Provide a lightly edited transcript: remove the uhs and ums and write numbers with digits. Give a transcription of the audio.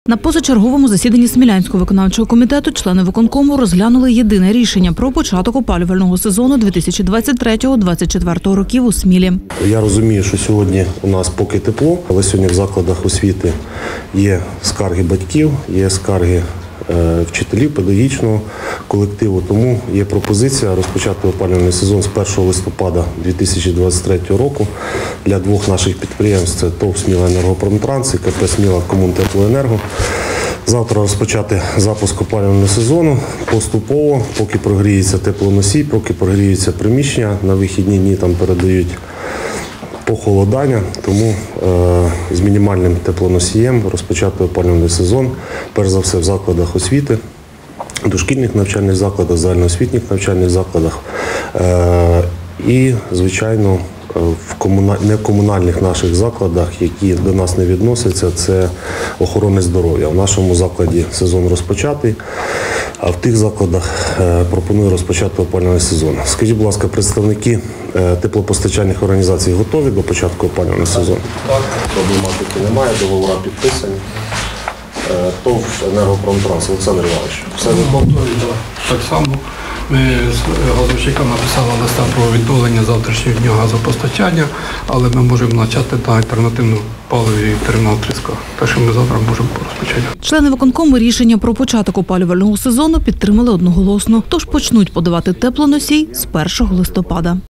На позачерговому засіданні Смілянського виконавчого комітету члени виконкому розглянули єдине рішення про початок опалювального сезону 2023-2024 років у Смілі. Я розумію, що сьогодні у нас поки тепло, але сьогодні в закладах освіти є скарги батьків, є скарги вчителів, педагогічного колективу. Тому є пропозиція розпочати опалювальний сезон з 1 листопада 2023 року для двох наших підприємств – це ТОВ «Сміла-Енергопромтранс» і КП «Сміла Комунтеплоенерго». Завтра розпочати запуск опалювального сезону поступово, поки прогріється теплоносій, поки прогріються приміщення. На вихідні дні там передають похолодання, тому з мінімальним теплоносієм розпочати опалювальний сезон, перш за все в закладах освіти, дошкільних навчальних закладах, загальноосвітніх навчальних закладах і, звичайно, в некомунальних наших закладах, які до нас не відносяться, це охорони здоров'я. В нашому закладі сезон розпочатий, а в тих закладах пропоную розпочати опалювальний сезон. Скажіть, будь ласка, представники теплопостачальних організацій готові до початку опалювального сезону? Так, проблематики немає, договори підписані. ТОВ «Енергопромтранс» Олександр Іванович. Все готові, так само. Ми з газовщикам написали листа про відновлення завтрашнього дня газопостачання, але ми можемо почати на альтернативну паливі термінал Тріска. Так що ми завтра можемо розпочати. Члени виконкому рішення про початок опалювального сезону підтримали одноголосно, тож почнуть подавати теплоносій з 1 листопада.